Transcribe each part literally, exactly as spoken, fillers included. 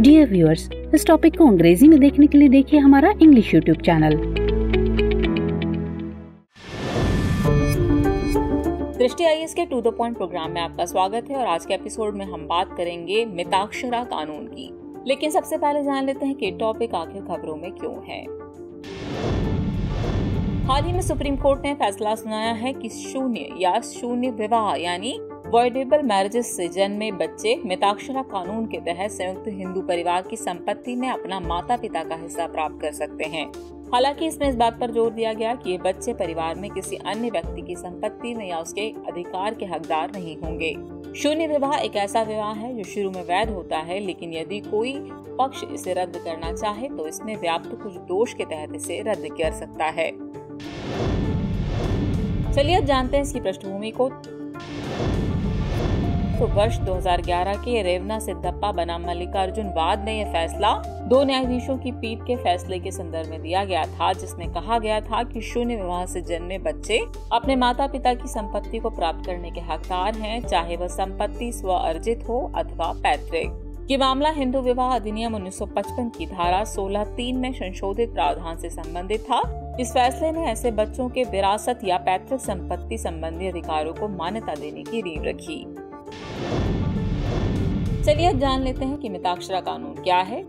Dear viewers, इस topic को अंग्रेजी में देखने के लिए देखिए हमारा English YouTube channel. Drishti I A S के टू द पॉइंट प्रोग्राम में आपका स्वागत है और आज के एपिसोड में हम बात करेंगे मिताक्षरा कानून की। लेकिन सबसे पहले जान लेते हैं कि टॉपिक आखिर खबरों में क्यों है। हाल ही में सुप्रीम कोर्ट ने फैसला सुनाया है कि शून्य या शून्य विवाह यानी वॉइडेबल मैरिजेस से जन्मे बच्चे मिताक्षरा कानून के तहत संयुक्त हिंदू परिवार की संपत्ति में अपना माता पिता का हिस्सा प्राप्त कर सकते हैं। हालांकि इसमें इस बात पर जोर दिया गया कि ये बच्चे परिवार में किसी अन्य व्यक्ति की संपत्ति में या उसके अधिकार के हकदार नहीं होंगे। शून्य विवाह एक ऐसा विवाह है जो शुरू में वैध होता है, लेकिन यदि कोई पक्ष इसे रद्द करना चाहे तो इसमें व्याप्त कुछ दोष के तहत इसे रद्द कर सकता है। चलिए अब जानते हैं इसकी पृष्ठभूमि को। तो वर्ष दो हज़ार ग्यारह के रेवना सिद्धप्पा बनाम मल्लिकार्जुन वाद में यह फैसला दो न्यायाधीशों की पीठ के फैसले के संदर्भ में दिया गया था, जिसमें कहा गया था कि शून्य विवाह से जन्मे बच्चे अपने माता पिता की संपत्ति को प्राप्त करने के हकदार हैं, चाहे वह संपत्ति स्व अर्जित हो अथवा पैतृक। ये मामला हिंदू विवाह अधिनियम उन्नीस सौ पचपन की धारा सोलह तीन में संशोधित प्रावधान से संबंधित था। इस फैसले ने ऐसे बच्चों के विरासत या पैतृक संपत्ति संबंधी अधिकारों को मान्यता देने की नींव रखी। चलिए अब जान लेते हैं कि मिताक्षरा कानून क्या है।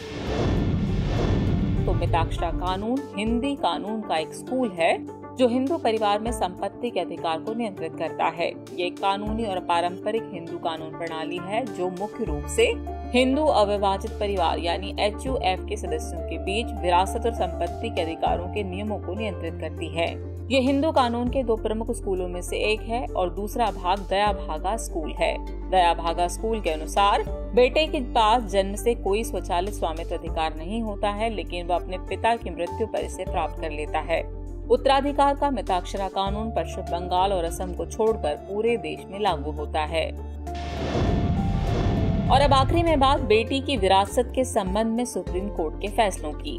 तो मिताक्षरा कानून हिंदी कानून का एक स्कूल है जो हिंदू परिवार में संपत्ति के अधिकार को नियंत्रित करता है। ये एक कानूनी और पारंपरिक हिंदू कानून प्रणाली है जो मुख्य रूप से हिंदू अविभाजित परिवार यानी एच यू एफ के सदस्यों के बीच विरासत और संपत्ति के अधिकारों के नियमों को नियंत्रित करती है। ये हिंदू कानून के दो प्रमुख स्कूलों में से एक है और दूसरा भाग दया भागा स्कूल है। दया भागा स्कूल के अनुसार बेटे के पास जन्म से कोई स्वचालित स्वामित्व अधिकार नहीं होता है, लेकिन वह अपने पिता की मृत्यु पर इसे प्राप्त कर लेता है। उत्तराधिकार का मिताक्षरा कानून पश्चिम बंगाल और असम को छोड़कर पूरे देश में लागू होता है। और अब आखिरी में बात बेटी की विरासत के संबंध में सुप्रीम कोर्ट के फैसलों की।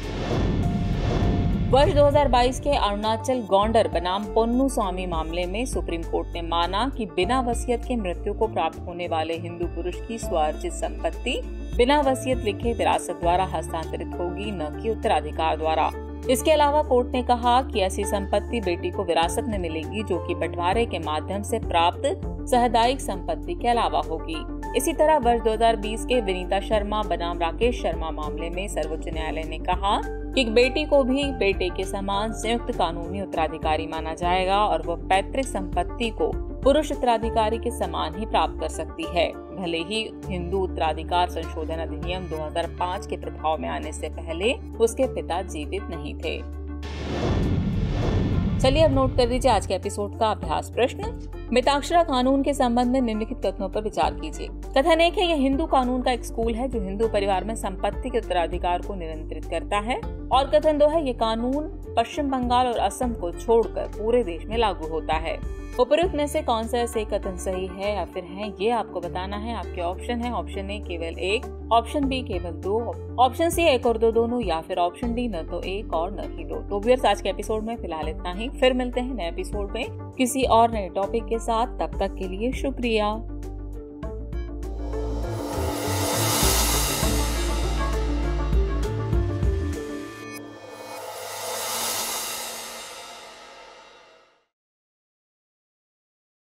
वर्ष दो हज़ार बाईस के अरुणाचल गौंडर बनाम पोन्नू स्वामी मामले में सुप्रीम कोर्ट ने माना कि बिना वसीयत के मृत्यु को प्राप्त होने वाले हिंदू पुरुष की स्वार्जित संपत्ति बिना वसीयत लिखे विरासत द्वारा हस्तांतरित होगी, न कि उत्तराधिकार द्वारा। इसके अलावा कोर्ट ने कहा कि ऐसी संपत्ति बेटी को विरासत में मिलेगी जो कि बंटवारे के माध्यम से प्राप्त सामुदायिक संपत्ति के अलावा होगी। इसी तरह वर्ष दो हज़ार बीस के विनीता शर्मा बनाम राकेश शर्मा मामले में सर्वोच्च न्यायालय ने कहा कि बेटी को भी बेटे के समान संयुक्त कानूनी उत्तराधिकारी माना जाएगा और वह पैतृक संपत्ति को पुरुष उत्तराधिकारी के समान ही प्राप्त कर सकती है, भले ही हिंदू उत्तराधिकार संशोधन अधिनियम दो हज़ार पाँच के प्रभाव में आने से पहले उसके पिता जीवित नहीं थे। चलिए अब नोट कर दीजिए आज के एपिसोड का अभ्यास प्रश्न। मिताक्षरा कानून के संबंध में निम्नलिखित कथनों पर विचार कीजिए। कथन एक है, यह हिंदू कानून का एक स्कूल है जो हिंदू परिवार में संपत्ति के उत्तराधिकार को नियंत्रित करता है। और कथन दो है, ये कानून पश्चिम बंगाल और असम को छोड़कर पूरे देश में लागू होता है। उपरोक्त में से कौन सा ऐसे कथन सही है या फिर है, ये आपको बताना है। आपके ऑप्शन है ऑप्शन ए केवल एक, ऑप्शन बी केवल दो, ऑप्शन सी एक और दो दोनों, या फिर ऑप्शन डी न तो एक और न ही दो। तो व्यूअर्स, आज के एपिसोड में फिलहाल इतना ही। फिर मिलते हैं नए एपिसोड में किसी और नए टॉपिक के साथ। तब तक के लिए शुक्रिया।